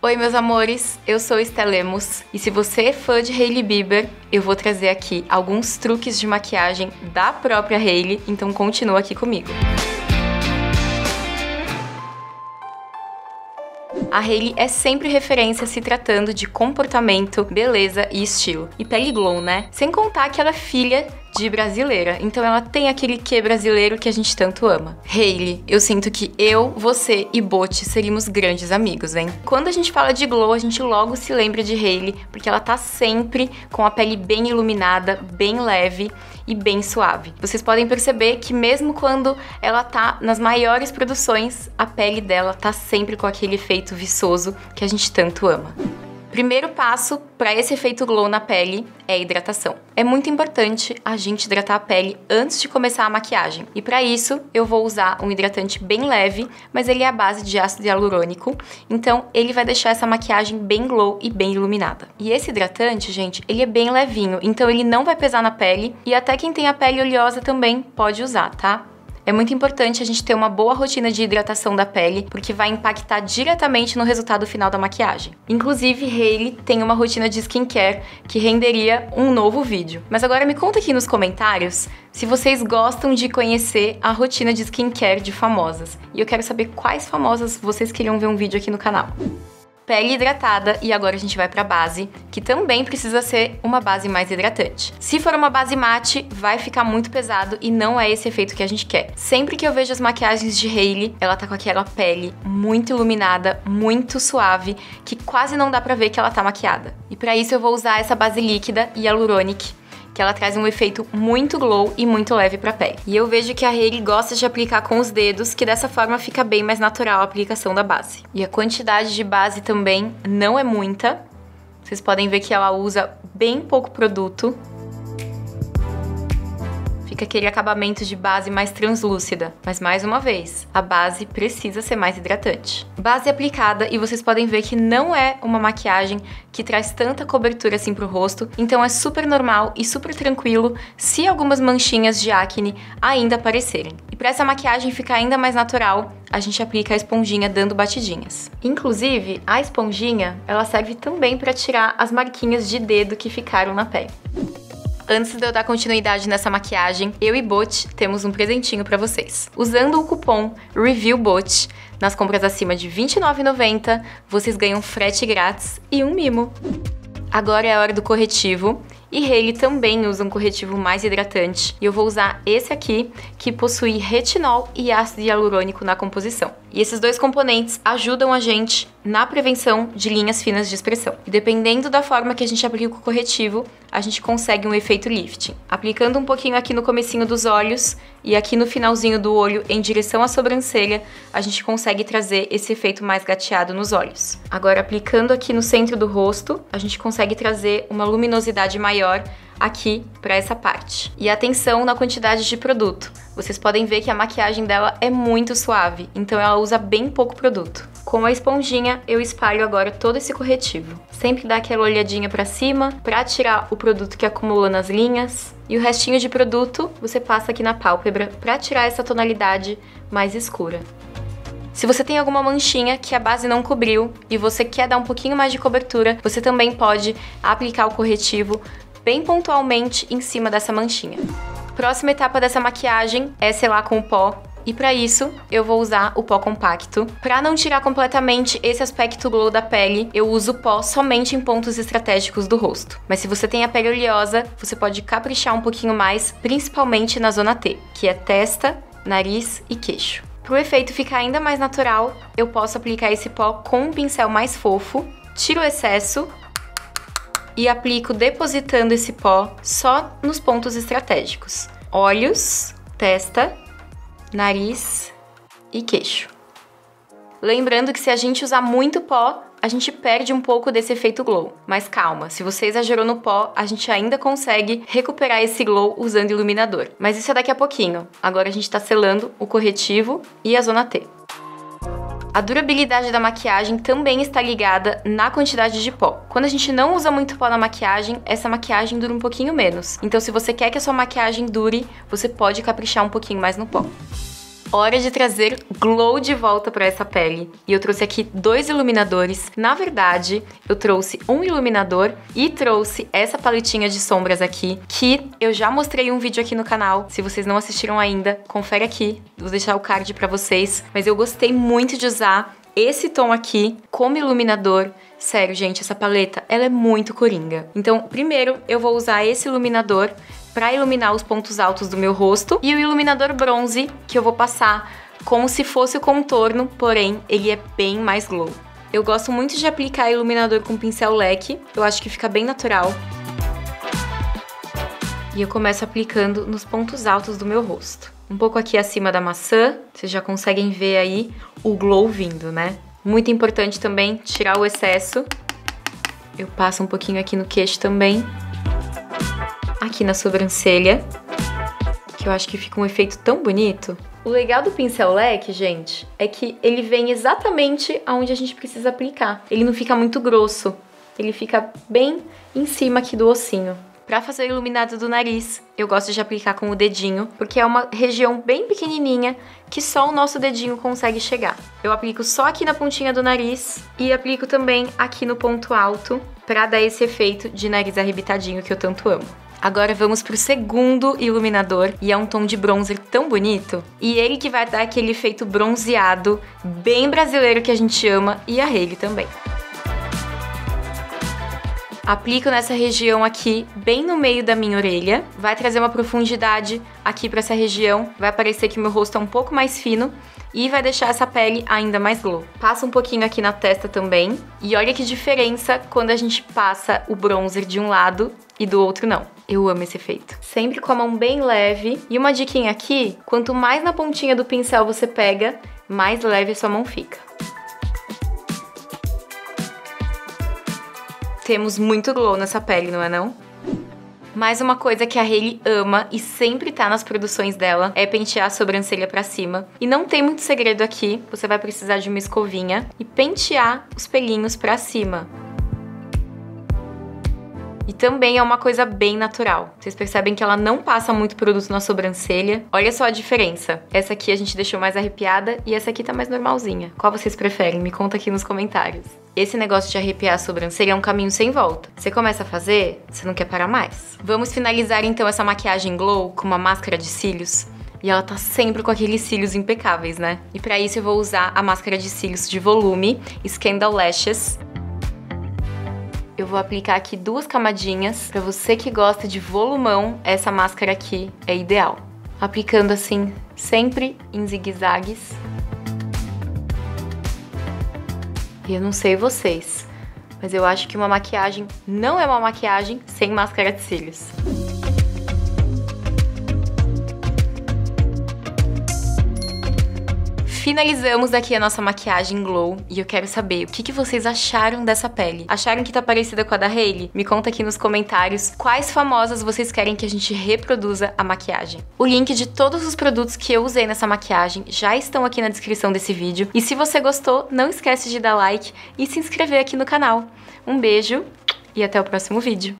Oi, meus amores, eu sou Esté Lemos e se você é fã de Hailey Bieber, eu vou trazer aqui alguns truques de maquiagem da própria Hailey, então continua aqui comigo. A Hailey é sempre referência se tratando de comportamento, beleza e estilo. E pele glow, né? Sem contar que ela é filha de brasileira, então ela tem aquele quê brasileiro que a gente tanto ama. Hailey, eu sinto que eu, você e Bot seríamos grandes amigos, hein? Quando a gente fala de glow, a gente logo se lembra de Hailey, porque ela tá sempre com a pele bem iluminada, bem leve e bem suave. Vocês podem perceber que mesmo quando ela tá nas maiores produções, a pele dela tá sempre com aquele efeito viçoso que a gente tanto ama. Primeiro passo para esse efeito glow na pele é a hidratação. É muito importante a gente hidratar a pele antes de começar a maquiagem. E para isso, eu vou usar um hidratante bem leve, mas ele é à base de ácido hialurônico, então ele vai deixar essa maquiagem bem glow e bem iluminada. E esse hidratante, gente, ele é bem levinho, então ele não vai pesar na pele e até quem tem a pele oleosa também pode usar, tá? É muito importante a gente ter uma boa rotina de hidratação da pele, porque vai impactar diretamente no resultado final da maquiagem. Inclusive, Hailey tem uma rotina de skincare que renderia um novo vídeo. Mas agora me conta aqui nos comentários se vocês gostam de conhecer a rotina de skincare de famosas. E eu quero saber quais famosas vocês queriam ver um vídeo aqui no canal. Pele hidratada e agora a gente vai pra base, que também precisa ser uma base mais hidratante. Se for uma base mate, vai ficar muito pesado e não é esse efeito que a gente quer. Sempre que eu vejo as maquiagens de Hailey, ela tá com aquela pele muito iluminada, muito suave, que quase não dá pra ver que ela tá maquiada. E pra isso eu vou usar essa base líquida Hyaluronic, que ela traz um efeito muito glow e muito leve pra pele. E eu vejo que a Hailey gosta de aplicar com os dedos, que dessa forma fica bem mais natural a aplicação da base. E a quantidade de base também não é muita. Vocês podem ver que ela usa bem pouco produto. Fica aquele acabamento de base mais translúcida. Mas mais uma vez, a base precisa ser mais hidratante. Base aplicada e vocês podem ver que não é uma maquiagem que traz tanta cobertura assim pro rosto, então é super normal e super tranquilo se algumas manchinhas de acne ainda aparecerem. E para essa maquiagem ficar ainda mais natural, a gente aplica a esponjinha dando batidinhas. Inclusive, a esponjinha, ela serve também para tirar as marquinhas de dedo que ficaram na pele. Antes de eu dar continuidade nessa maquiagem, eu e Bot temos um presentinho pra vocês. Usando o cupom REVIEWBOT, nas compras acima de R$ 29,90, vocês ganham frete grátis e um mimo. Agora é a hora do corretivo. E Hailey também usa um corretivo mais hidratante. E eu vou usar esse aqui, que possui retinol e ácido hialurônico na composição. E esses dois componentes ajudam a gente na prevenção de linhas finas de expressão. E dependendo da forma que a gente aplica o corretivo, a gente consegue um efeito lifting. Aplicando um pouquinho aqui no comecinho dos olhos e aqui no finalzinho do olho em direção à sobrancelha, a gente consegue trazer esse efeito mais gateado nos olhos. Agora, aplicando aqui no centro do rosto, a gente consegue trazer uma luminosidade maior aqui para essa parte. E atenção na quantidade de produto. Vocês podem ver que a maquiagem dela é muito suave, então ela usa bem pouco produto. Com a esponjinha, eu espalho agora todo esse corretivo. Sempre dá aquela olhadinha para cima para tirar o produto que acumula nas linhas. E o restinho de produto você passa aqui na pálpebra para tirar essa tonalidade mais escura. Se você tem alguma manchinha que a base não cobriu e você quer dar um pouquinho mais de cobertura, você também pode aplicar o corretivo bem pontualmente em cima dessa manchinha. Próxima etapa dessa maquiagem é selar com o pó. E para isso, eu vou usar o pó compacto. Para não tirar completamente esse aspecto glow da pele, eu uso o pó somente em pontos estratégicos do rosto. Mas se você tem a pele oleosa, você pode caprichar um pouquinho mais, principalmente na zona T, que é testa, nariz e queixo. Para o efeito ficar ainda mais natural, eu posso aplicar esse pó com um pincel mais fofo, tiro o excesso e aplico depositando esse pó só nos pontos estratégicos. Olhos, testa, nariz e queixo. Lembrando que se a gente usar muito pó, a gente perde um pouco desse efeito glow. Mas calma, se você exagerou no pó, a gente ainda consegue recuperar esse glow usando iluminador. Mas isso é daqui a pouquinho. Agora a gente tá selando o corretivo e a zona T. A durabilidade da maquiagem também está ligada na quantidade de pó. Quando a gente não usa muito pó na maquiagem, essa maquiagem dura um pouquinho menos. Então se você quer que a sua maquiagem dure, você pode caprichar um pouquinho mais no pó. hora de trazer glow de volta pra essa pele. E eu trouxe aqui 2 iluminadores. Na verdade, eu trouxe um iluminador e trouxe essa paletinha de sombras aqui, que eu já mostrei um vídeo aqui no canal. Se vocês não assistiram ainda, confere aqui. Vou deixar o card pra vocês. Mas eu gostei muito de usar esse tom aqui como iluminador. Sério, gente, essa paleta, ela é muito coringa. Então, primeiro, eu vou usar esse iluminador pra iluminar os pontos altos do meu rosto. E o iluminador bronze, que eu vou passar como se fosse o contorno, porém, ele é bem mais glow. Eu gosto muito de aplicar iluminador com pincel leque. Eu acho que fica bem natural. E eu começo aplicando nos pontos altos do meu rosto. Um pouco aqui acima da maçã, vocês já conseguem ver aí o glow vindo, né? Muito importante também tirar o excesso. Eu passo um pouquinho aqui no queixo também. Aqui na sobrancelha, que eu acho que fica um efeito tão bonito. O legal do pincel leque, gente, é que ele vem exatamente aonde a gente precisa aplicar. Ele não fica muito grosso, ele fica bem em cima aqui do ossinho. Pra fazer o iluminado do nariz, eu gosto de aplicar com o dedinho, porque é uma região bem pequenininha que só o nosso dedinho consegue chegar. Eu aplico só aqui na pontinha do nariz e aplico também aqui no ponto alto, pra dar esse efeito de nariz arrebitadinho que eu tanto amo. Agora vamos pro segundo iluminador, e é um tom de bronzer tão bonito. E ele que vai dar aquele efeito bronzeado, bem brasileiro que a gente ama, e a Hailey também. Aplico nessa região aqui, bem no meio da minha orelha. Vai trazer uma profundidade aqui pra essa região. Vai parecer que o meu rosto é um pouco mais fino. E vai deixar essa pele ainda mais glow. Passa um pouquinho aqui na testa também. E olha que diferença quando a gente passa o bronzer de um lado e do outro não. Eu amo esse efeito. Sempre com a mão bem leve. E uma diquinha aqui, quanto mais na pontinha do pincel você pega, mais leve a sua mão fica. Temos muito glow nessa pele, não é não? Mais uma coisa que a Hailey ama e sempre tá nas produções dela é pentear a sobrancelha pra cima. E não tem muito segredo aqui, você vai precisar de uma escovinha e pentear os pelinhos pra cima. E também é uma coisa bem natural. Vocês percebem que ela não passa muito produto na sobrancelha. Olha só a diferença. Essa aqui a gente deixou mais arrepiada e essa aqui tá mais normalzinha. Qual vocês preferem? Me conta aqui nos comentários. Esse negócio de arrepiar a sobrancelha é um caminho sem volta. Você começa a fazer, você não quer parar mais. Vamos finalizar então essa maquiagem glow com uma máscara de cílios. E ela tá sempre com aqueles cílios impecáveis, né? E pra isso eu vou usar a máscara de cílios de volume Scandal Lashes. Eu vou aplicar aqui 2 camadinhas. Pra você que gosta de volumão, essa máscara aqui é ideal. Aplicando assim, sempre em zigue-zagues. E eu não sei vocês, mas eu acho que uma maquiagem não é uma maquiagem sem máscara de cílios. Finalizamos aqui a nossa maquiagem glow e eu quero saber o que vocês acharam dessa pele. Acharam que tá parecida com a da Hailey? Me conta aqui nos comentários quais famosas vocês querem que a gente reproduza a maquiagem. O link de todos os produtos que eu usei nessa maquiagem já estão aqui na descrição desse vídeo. E se você gostou, não esquece de dar like e se inscrever aqui no canal. Um beijo e até o próximo vídeo.